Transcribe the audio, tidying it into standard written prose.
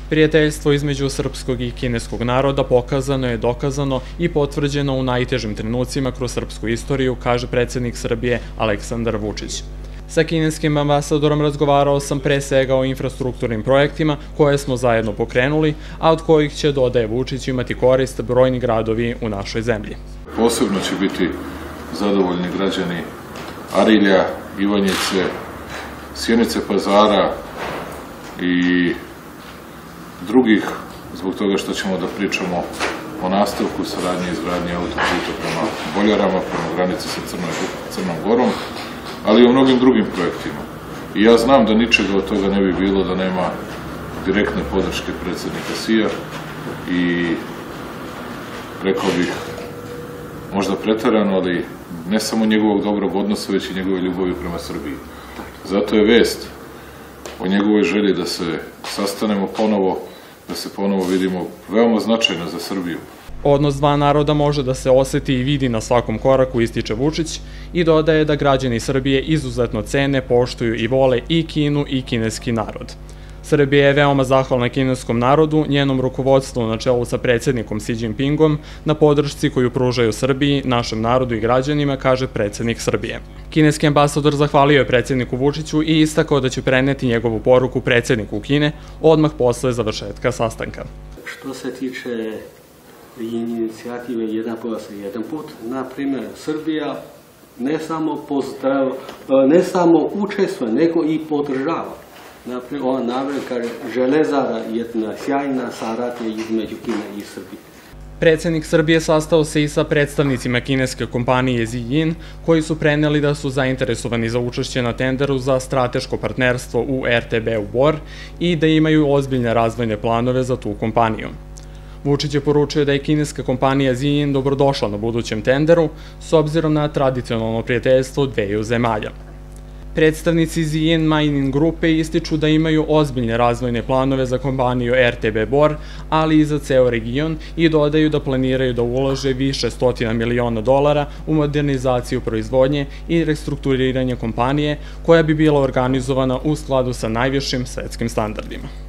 Prijateljstvo između srpskog i kineskog naroda pokazano je, dokazano i potvrđeno u najtežim trenucima kroz srpsku istoriju, kaže predsjednik Srbije Aleksandar Vučić. Sa kineskim ambasadorom razgovarao sam pre svega o infrastrukturnim projektima koje smo zajedno pokrenuli, a od kojih će, dodaje Vučić, imati korist brojni gradovi u našoj zemlji. Posebno će biti zadovoljni građani Arilja, Ivanjice, Sjenice Pazara i drugih, zbog toga što ćemo da pričamo o nastavku saradnje i izgradnje autoputa prema Boljarama, prema granici sa Crnom Gorom, ali i o mnogim drugim projektima. I ja znam da ničega od toga ne bi bilo da nema direktne podrške predsjednika Sija i, rekao bih, možda preterano, ali ne samo njegovog dobrog odnosa, već i njegove ljubavi prema Srbiji. Zato je vest o njegovoj želji da se sastanemo ponovo, da se ponovo vidimo, veoma značajno za Srbiju. Odnos dva naroda može da se oseti i vidi na svakom koraku, ističe Vučić, i dodaje da građani Srbije izuzetno cene, poštuju i vole i Kinu i kineski narod. Srbija je veoma zahvalna kineskom narodu, njenom rukovodstvu na čelu sa predsjednikom Xi Jinpingom, na podršci koju pružaju Srbiji, našem narodu i građanima, kaže predsjednik Srbije. Kineski ambasador zahvalio je predsjedniku Vučiću i istakao da će preneti njegovu poruku predsjedniku Kine odmah posle završetka sastanka. Što se tiče inicijative Jedan pojas, jedan put, na primjer, Srbija ne samo učestvuje, nego i podržava. Naprimjer, ova navod kaže železara je jedna sjajna saradnja između Kine i Srbije. Predsjednik Srbije sastao se i sa predstavnicima kineske kompanije Ziyin, koji su preneli da su zainteresovani za učešće na tenderu za strateško partnerstvo u RTB-u Bor i da imaju ozbiljne razvojne planove za tu kompaniju. Vučić je poručio da je kineska kompanija Ziyin dobrodošla na budućem tenderu, s obzirom na tradicionalno prijateljstvo dveju zemalja. Predstavnici Ziyin Mining grupe ističu da imaju ozbiljne razvojne planove za kompaniju RTB Bor, ali i za ceo region, i dodaju da planiraju da ulože više stotina miliona dolara u modernizaciju proizvodnje i restrukturiranje kompanije, koja bi bila organizovana u skladu sa najvišim svetskim standardima.